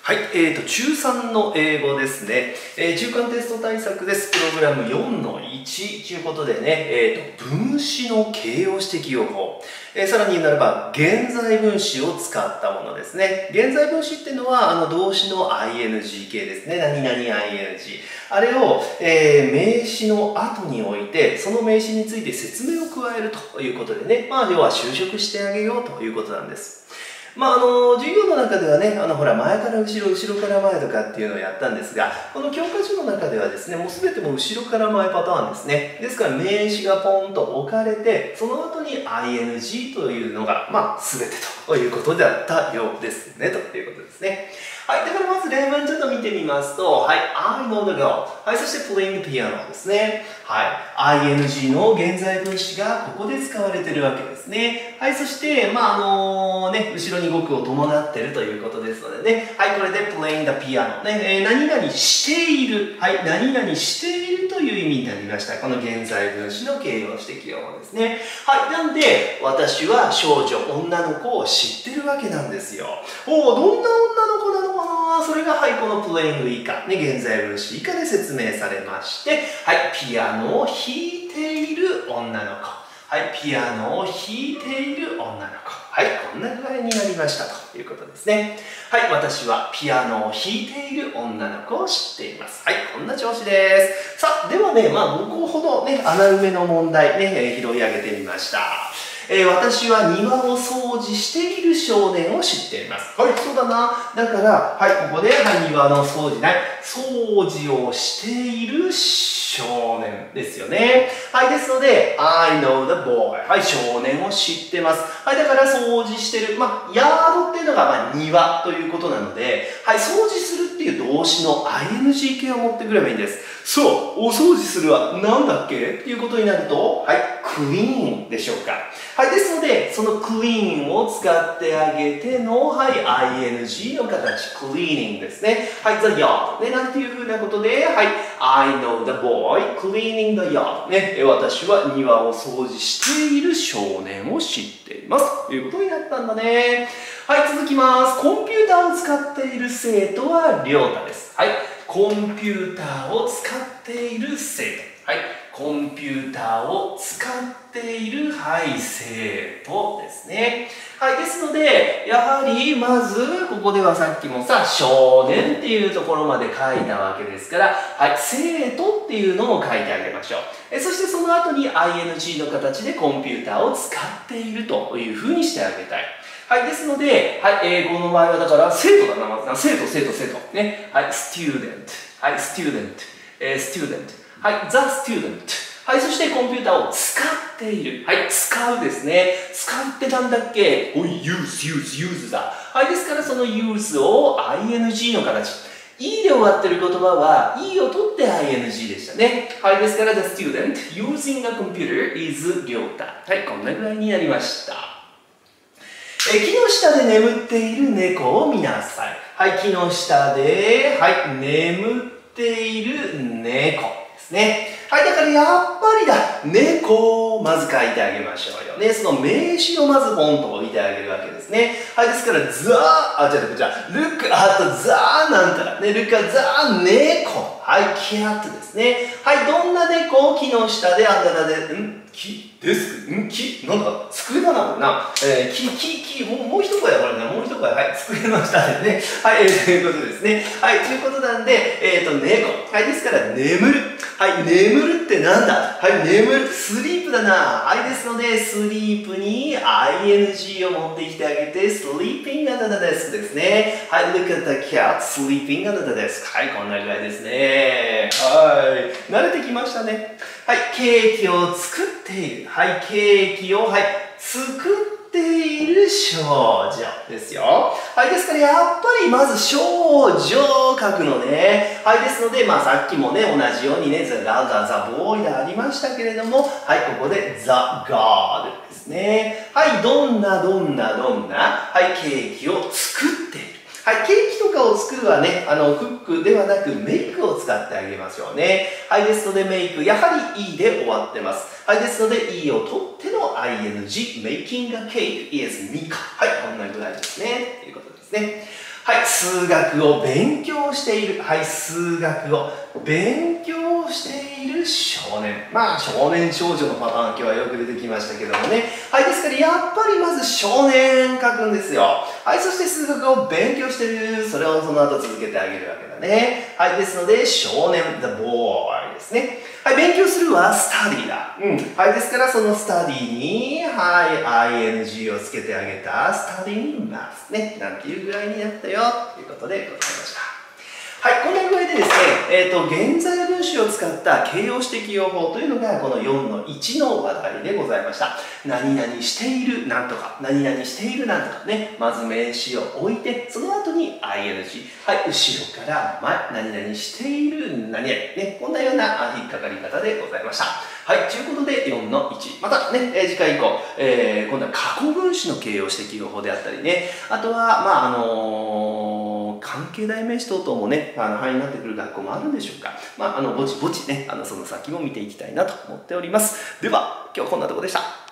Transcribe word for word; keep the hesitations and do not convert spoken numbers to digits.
はい、えーと、中さんの英語ですね。えー、中間テスト対策です。プログラムよんのいちということでね、えーと、分詞の形容詞的用法。えー、さらに言うならば、現在分詞を使ったものですね。現在分詞っていうのは、あの動詞の アイエヌジー 形ですね。何々 アイエヌジー。あれを、えー、名詞の後に置いて、その名詞について説明を加えるということでね、まあ、要は修飾してあげようということなんです。まあ、あの授業の中ではね、あのほら前から後ろ、後ろから前とかっていうのをやったんですが、この教科書の中ではですね、もう全ても後ろから前パターンですね。ですから名詞がポンと置かれて、その後に アイエヌジー というのが、まあ、全てということだったようですね、ということですね。はい、だからまず例文ちょっと見てみますと、はい、I know the girl。はい、そして playing the piano ですね。はい、アイエヌジー の現在分詞がここで使われているわけですね。はい、そして、まあ、あのね、後ろに語句を伴っているということですのでね、はい、これで playing the piano。ね、えー、何々している。はい、何々しているという意味になりました。この現在分詞の形容詞的用法ですね。はい、なんで、私は少女、女の子を知ってるわけなんですよ。おお、どんな女の子なのかな、それが、はい、この playing 以下、ね、現在分詞以下で説明されまして、はい、ピアノを弾いている女の子。はい、ピアノを弾いている女の子。はい、こんな具合になりましたということですね。はい、私はピアノを弾いている女の子を知っています。はい、こんな調子です。さあ、ではね、まあ、ごこほどね、穴埋めの問題ね、拾い上げてみました。えー、私は庭を掃除している少年を知っています。はい、そうだな。だから、はい、ここで、はい、庭の掃除ない。掃除をしている少年ですよね。はい、ですので、I know the boy。はい、少年を知ってます。はい、だから掃除してる。まあ、ヤードっていうのが、まあ、庭ということなので、はい、掃除するっていう動詞の アイエヌジー 形を持ってくればいいんです。そう、お掃除するは何だっけっていうことになると、はい、クリーンでしょうか。はい、ですので、そのクリーンを使ってあげての、はい、アイエヌジー の形、クリーニングですね。はい、the yard。ね、なんていうふうなことで、はい、I know the boy cleaning the yard。ね、私は庭を掃除している少年を知っています。ということになったんだね。はい、続きます。コンピューターを使っている生徒はりょうたです。はい、コンピューターを使っている生徒。はい、コンピューターを使っている、はい、生徒ですね。はい、ですので、やはり、まず、ここではさっきもさ、少年っていうところまで書いたわけですから、はい、生徒っていうのを書いてあげましょう。えそしてその後に アイエヌジー の形でコンピューターを使っているというふうにしてあげたい。はい、ですので、はい、英語の場合はだから、生徒だな、まずな。生徒、生徒、生徒。ね。はい、student。はい、student。えー、student。はい、the student。はい、そしてコンピューターを使っている。はい、使うですね。使うってなんだっけ？おい、use, use, use だ。はい、ですからその use を アイエヌジー の形。E で終わってる言葉は E を取って アイエヌジー でしたね。はい、ですから the student using a computer is りょうた。はい、こんなぐらいになりました。え木の下で眠っている猫を見なさい。はい、木の下で、はい、眠っている猫ですね。はい、だからやっぱりだ、猫をまず書いてあげましょうよね。その名詞をまずポンと置いてあげるわけですね。はい、ですから、ザー、あ、違う違う違う、look at the なんたら、ね、look at the 猫。はい、cat ですね。はい、どんな猫を木の下であんだらで、ん木デスクん木なんか、机だな、これな。えー、木、木、木、もう、もう一声だ、これね。もう一声。はい、机の下でね。はい、えー、ということですね。はい、ということなんで、えっと、猫。はい、ですから、眠る。はい、眠るってなんだ？はい、眠る。スリープだな。はい、ですので、スリープに アイエヌジー を持ってきてあげて、sleeping under the desk ですね。はい、look at the cat sleeping under the desk。はい、こんなぐらいですね。はい、慣れてきましたね。はい、ケーキを作っている。はい、ケーキを、はい、作っている少女ですよ。はい、ですからやっぱりまず少女を書くのね。はい、ですので、まあさっきもね、同じようにね、the girl, the boy でありましたけれども、はい、ここで the girl ですね。はい、どんなどんなどんな、はい、ケーキを作っている。はい、ケーキとかを作るはね、あの、クックではなくメイクを使ってあげましょうね。はい、ですのでメイク、やはり E で終わってます。はい、ですので E を取っての アイエヌジー、making a cake is ミカ。はい、こんなぐらいですね。ということですね。 はい、数学を勉強している。はい、数学を勉強している少年。まあ、少年少女のパターン、今日はよく出てきましたけどもね。はい、ですから、やっぱりまず少年書くんですよ。はい、そして数学を勉強してる。それをその後続けてあげるわけだね。はい、ですので、少年、the boy ですね。はい、勉強するはスタディだ。うん。はい、ですから、そのスタディに、はい、アイエヌジー をつけてあげた、スタディにますね。なんていうぐらいになったよ、ということでございました。はい、こんな具合でですね、えっと、現在分詞を使った形容詞的用法というのが、このよんのいちの話題でございました。何々しているなんとか、何々しているなんとかね、まず名詞を置いて、その後に アイエヌジー。はい、後ろから前、何々している何々。ね、こんなような引っかかり方でございました。はい、ということでよんのいち。またね、えー、次回以降、えー、今度は過去分詞の形容詞的用法であったりね、あとは、まあ、あのー、関係代名詞等々もね、あの範囲になってくる学校もあるんでしょうか。まあ、あの、ぼちぼちね、あの、その先も見ていきたいなと思っております。では、今日はこんなところでした。